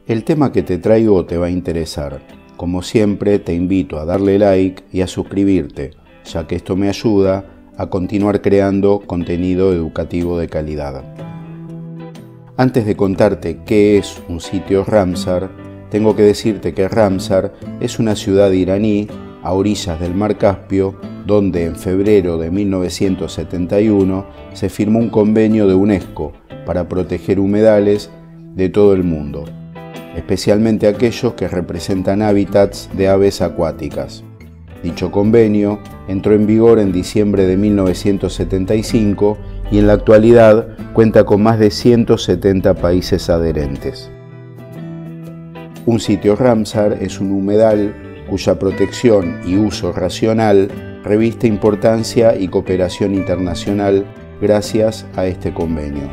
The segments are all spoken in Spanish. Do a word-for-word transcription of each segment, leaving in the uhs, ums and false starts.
El tema que te traigo te va a interesar. Como siempre, te invito a darle like y a suscribirte, ya que esto me ayuda a continuar creando contenido educativo de calidad. Antes de contarte qué es un sitio Ramsar, tengo que decirte que Ramsar es una ciudad iraní a orillas del Mar Caspio, donde en febrero de mil novecientos setenta y uno se firmó un convenio de UNESCO para proteger humedales de todo el mundo, especialmente aquellos que representan hábitats de aves acuáticas. Dicho convenio entró en vigor en diciembre de mil novecientos setenta y cinco y en la actualidad cuenta con más de ciento setenta países adherentes. Un sitio Ramsar es un humedal cuya protección y uso racional reviste importancia y cooperación internacional gracias a este convenio.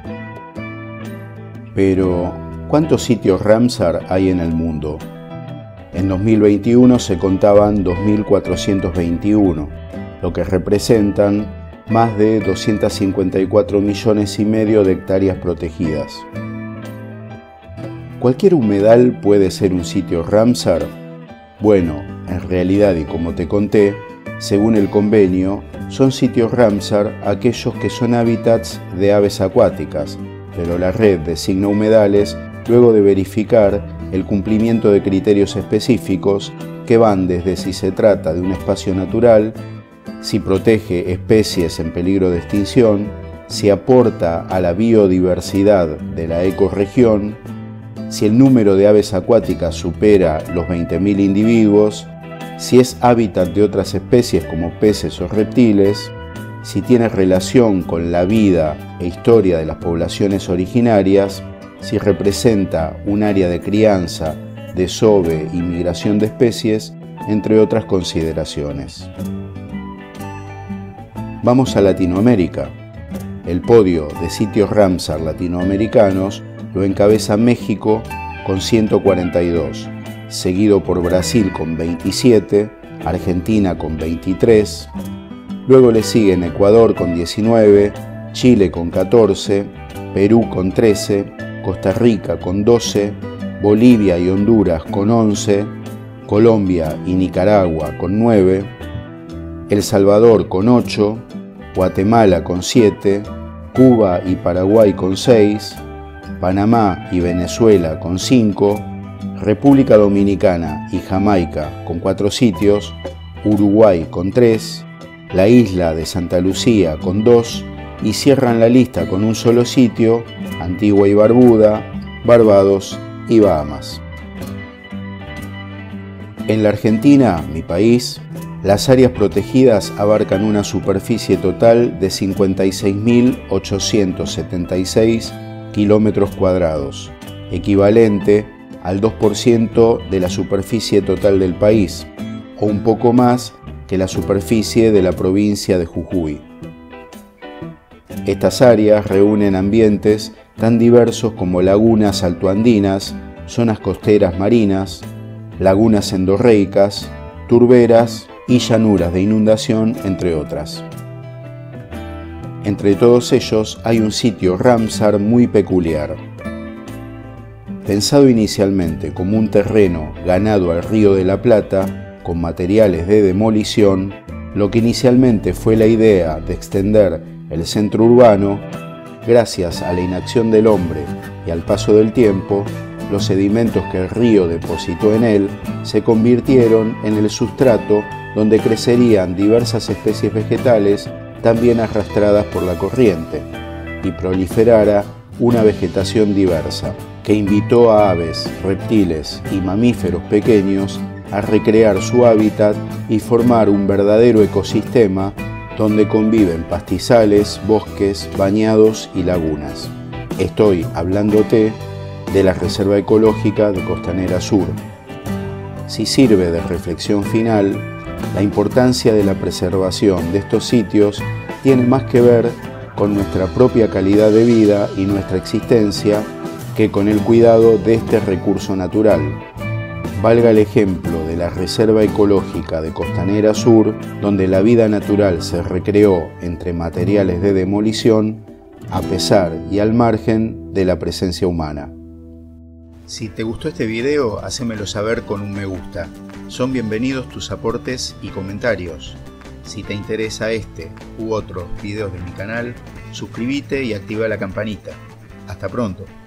Pero, ¿cuántos sitios Ramsar hay en el mundo? En dos mil veintiuno se contaban dos mil cuatrocientos veintiuno, lo que representan más de doscientos cincuenta y cuatro millones y medio de hectáreas protegidas. ¿Cualquier humedal puede ser un sitio Ramsar? Bueno, en realidad, y como te conté, según el convenio, son sitios Ramsar aquellos que son hábitats de aves acuáticas, pero la red designa humedales luego de verificar el cumplimiento de criterios específicos que van desde si se trata de un espacio natural, si protege especies en peligro de extinción, si aporta a la biodiversidad de la ecorregión, si el número de aves acuáticas supera los veinte mil individuos, si es hábitat de otras especies como peces o reptiles, si tiene relación con la vida e historia de las poblaciones originarias, si representa un área de crianza, desove y migración de especies, entre otras consideraciones. Vamos a Latinoamérica. El podio de sitios Ramsar latinoamericanos lo encabeza México con ciento cuarenta y dos, seguido por Brasil con veintisiete, Argentina con veintitrés, luego le siguen Ecuador con diecinueve, Chile con catorce, Perú con trece, Costa Rica con doce, Bolivia y Honduras con once, Colombia y Nicaragua con nueve, El Salvador con ocho, Guatemala con siete, Cuba y Paraguay con seis, Panamá y Venezuela con cinco, República Dominicana y Jamaica con cuatro sitios, Uruguay con tres, la isla de Santa Lucía con dos y cierran la lista con un solo sitio, Antigua y Barbuda, Barbados y Bahamas. En la Argentina, mi país, las áreas protegidas abarcan una superficie total de cincuenta y seis mil ochocientos setenta y seis kilómetros cuadrados, equivalente al dos por ciento de la superficie total del país, o un poco más que la superficie de la provincia de Jujuy. Estas áreas reúnen ambientes tan diversos como lagunas altoandinas, zonas costeras marinas, lagunas endorreicas, turberas y llanuras de inundación, entre otras. Entre todos ellos hay un sitio Ramsar muy peculiar. Pensado inicialmente como un terreno ganado al Río de la Plata, con materiales de demolición, lo que inicialmente fue la idea de extender el centro urbano, gracias a la inacción del hombre y al paso del tiempo, los sedimentos que el río depositó en él se convirtieron en el sustrato donde crecerían diversas especies vegetales también arrastradas por la corriente, y proliferara una vegetación diversa, que invitó a aves, reptiles y mamíferos pequeños a recrear su hábitat y formar un verdadero ecosistema donde conviven pastizales, bosques, bañados y lagunas. Estoy hablándote de la Reserva Ecológica de Costanera Sur. Si sirve de reflexión final, la importancia de la preservación de estos sitios tiene más que ver con nuestra propia calidad de vida y nuestra existencia que con el cuidado de este recurso natural. Valga el ejemplo de la Reserva Ecológica de Costanera Sur, donde la vida natural se recreó entre materiales de demolición, a pesar y al margen de la presencia humana. Si te gustó este video, hacémelo saber con un me gusta. Son bienvenidos tus aportes y comentarios. Si te interesa este u otros videos de mi canal, suscríbete y activa la campanita. Hasta pronto.